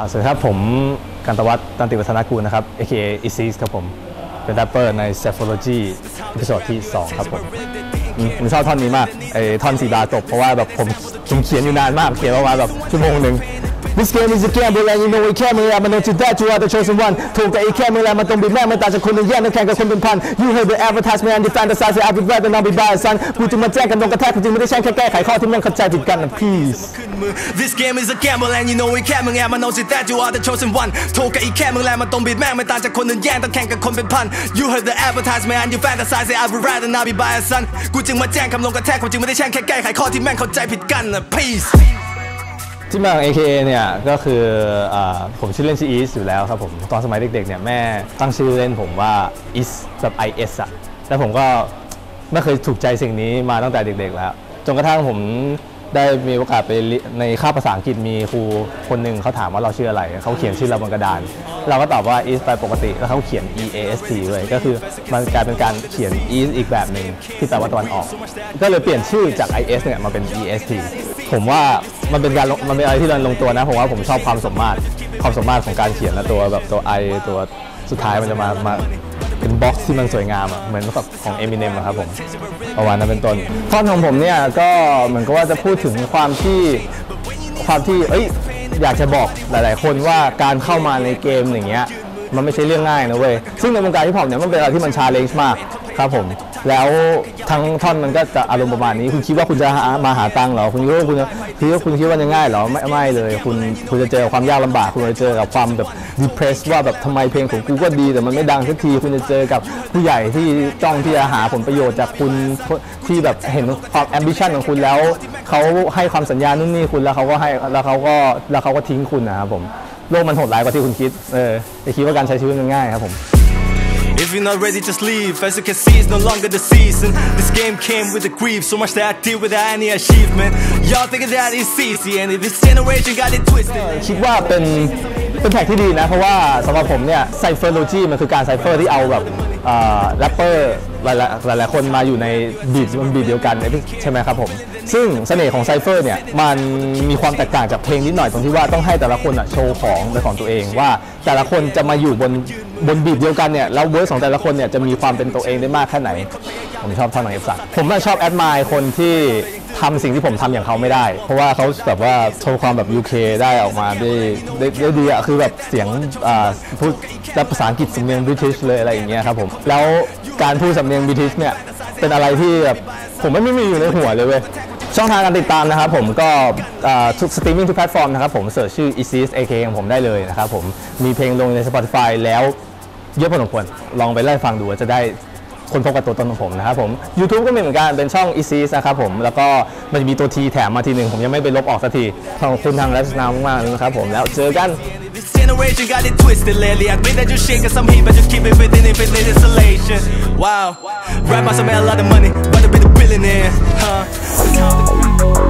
สวัสดีครับผมกันตวัฒน์ตันติวัฒนกูลนะครับ AKA Isis ครับผมเป็นแรปเปอร์ใน Sapphology ตอนที่ 2ครับผมชอบท่อนนี้มากไอ้ท่อน4 บาร์จบเพราะว่าแบบผมเขียนอยู่นานมากเขียนประมาณแบบชั่วโมงหนึ่ง This game is a gamble and you know it can't be man know to that you are the chosen one ถูกแต่อีกแค่เมื่อไรมันต้องบีแม่มันต่างจากคนในแย่ต้องแข่งกับคนเป็นพัน You heard the advertisement and you fantasize I'll be right and I'll be by son กูจึงมาแจ้งกันตรงกระแทกกูจึงไม่ได้แช่งแค่แก้ไขข้อที่แม่งเข้าใจผิดกันนะ Peace This game is a gamble and you know it can't มึงแอบมัน know to that you are the chosen one ถูกแต่อีกแค่เมื่อไรมันต้องบีแม่มันต่างจากคนในแย่ต้องแข่งกับคนเป็นพัน You heard the advertisement and you fantasize I'll be right and I'll be by son กูจึงมาแจ้งคำลงกระแทกกูจึงไม่ได้แช่งแค่แก้ไขข้อที่แม่งเข้าใจผิดกันนะ Peace ที่มาของ AKA เนี่ยก็คือผมชื่อเล่นชื่อ Is อยู่แล้วครับผมตอนสมัยเด็กๆเนี่ยแม่ตั้งชื่อเล่นผมว่า Is แบบ IS อะแล้วผมก็ไม่เคยถูกใจสิ่งนี้มาตั้งแต่เด็กๆแล้วจนกระทั่งผมได้มีโอกาสไปในคาบภาษาอังกฤษมีครูคนหนึ่งเขาถามว่าเราชื่ออะไรเขาเขียนชื่อเราบนกระดานเราก็ตอบว่า Is ไปปกติแล้วเขาเขียน EAST เลยก็คือมันกลายเป็นการเขียน Is อีกแบบหนึ่งที่แปลว่าตะวันออกก็เลยเปลี่ยนชื่อจาก IS เนี่ยมาเป็น EST ผมว่ามันเป็นอะไรที่ลงตัวนะผมว่าผมชอบความสามารถของการเขียนและตัวแบบตัว I ตัวสุดท้ายมันจะมาเป็นบ็อกซ์ที่มันสวยงามอ่ะเหมือนกับของ Eminem นะครับผมประมาณนั้นเป็นต้นท่อนของผมเนี่ยก็เหมือนกับว่าจะพูดถึงความที่อยากจะบอกหลายๆคนว่าการเข้ามาในเกมอย่างเงี้ยมันไม่ใช่เรื่องง่ายนะเว้ยซึ่งในวงการฮิปฮอปเนี่ยมันเป็นอะไรที่มันชาเลนจ์มากครับผมแล้วทั้งท่อนมันก็จะอารมณ์ประมาณนี้คุณคิดว่าคุณจะมาหาตังค์เหรอคุณคิดว่าจะง่ายเหรอไม่เลยคุณจะเจอความยากลำบากคุณจะเจอกับความแบบ depressed ว่าแบบทำไมเพลงของกูก็ดีแต่มันไม่ดังสักทีคุณจะเจอกับผู้ใหญ่ที่จ้องที่จะหาผลประโยชน์จากคุณที่แบบเห็นความ ambition ของคุณแล้วเขาให้ความสัญญานู่นนี่คุณแล้วเขาก็ทิ้งคุณนะครับผมโลกมันโหดร้ายกว่าที่คุณคิดอย่าคิดว่าการใช้ชีวิตมันง่ายครับผม If you're not ready, just leave. As you can see, it's no longer the season. This game came with the grief, so much that I did without any achievement. Y'all thinking that it's easy, and if this generation got it twisted. คิดว่าเป็นแท็กที่ดีนะเพราะว่าสำหรับผมเนี่ย Cypherology มันคือการไซเฟอร์ที่เอาแบบแรปเปอร์หลายคนมาอยู่ในบีทเดียวกันใช่ไหมครับผมซึ่งเสน่ห์ของไซเฟอร์เนี่ยมันมีความแตกต่างจากเพลงนิดหน่อยตรงที่ว่าต้องให้แต่ละคนโชว์ของตัวเองว่าแต่ละคนจะมาอยู่บนบีทเดียวกันเนี่ยแล้วเวอร์สของแต่ละคนเนี่ยจะมีความเป็นตัวเองได้มากแค่ไหนผมชอบท่อนของ F3 ผมชอบแอดมายคนที่ทำสิ่งที่ผมทำอย่างเขาไม่ได้เพราะว่าเขาแบบว่าโชว์ความแบบ UK ได้ออกมาได้ดีอะคือแบบเสียงพูดภาษาอังกฤษสำเนียง British เลยอะไรอย่างเงี้ยครับผมแล้วการพูดสำเนียง British เนี่ยเป็นอะไรที่แบบผมไม่มีอยู่ในหัวเลยเว้ยช่องทางการติดตามนะครับผมก็ทุกสตรีมมิ่งทุกแพลตฟอร์มนะครับผมเสิร์ชชื่อ Isis AKA ของผมได้เลยนะครับผมมีเพลงลงใน Spotify แล้วเยอะพอสมควรลองไปไล่ฟังดูจะได้คนพบกับตัวตนของผมนะครับผม YouTube ก็มีเหมือนกันเป็นช่อง Isis นะครับผมแล้วก็มันจะมีตัวทีแถมมาทีหนึ่งผมยังไม่ไปลบออกสักทีขอบคุณทางไลฟ์สไตล์มากๆเลยนะครับผมแล้วเจอกัน Generation got it twisted lately. I think that you shaking some heat, but you keep it within infinite isolation. Wow, rap must have made a lot of money, but to be the billionaire, huh?